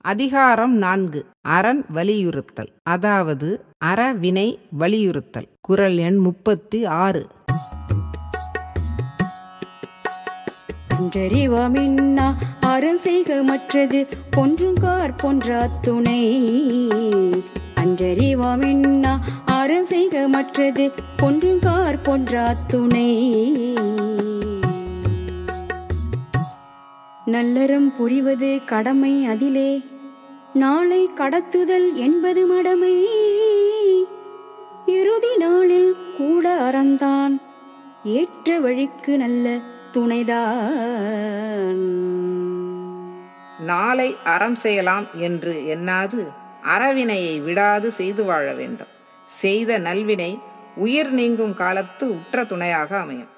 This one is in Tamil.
அதிகாரம் 4. அரண் வலியுறுத்தல், அதாவது அறவினை வலியுறுத்தல். குறள் எண் 36. அன்றறிவாமின்னா அறஞ்செய்க மற்றது பொன்றுங்கார் பொன்றா துணை. அன்றறிவாமின்னா அறஞ்செய்க மற்றது பொன்றுங்கார் பொன்றா துணை. நல்லறம் புரிவது கடமை அதிலே நாளை கடத்துதல் என்பது மடமை. இறுதி நாளில் கூட அறந்தான் ஏற்ற வழிக்கு நல்ல துணைதான். நாளை அறம் செய்யலாம் என்று எண்ணாது அறவினையை விடாது செய்து வாழ வேண்டும். செய்த நல்வினை உயிர் நீங்கும் காலத்து உற்ற துணையாக அமையும்.